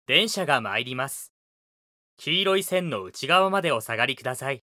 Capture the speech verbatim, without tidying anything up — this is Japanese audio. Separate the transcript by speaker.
Speaker 1: 電車が参ります。黄色い線の内側までお下がりください。